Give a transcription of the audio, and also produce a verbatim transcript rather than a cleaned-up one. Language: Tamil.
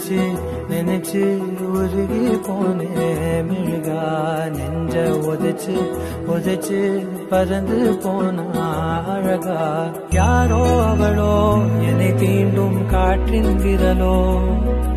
நினைச்சு நினைச்சு உருகி போனே மிழ்கா நெஞ்ச உதைச்சு உதைச்சு பறந்து போனா அழகா யாரோ அவளோ என்னை தீண்டும் காற்றின் விரலோ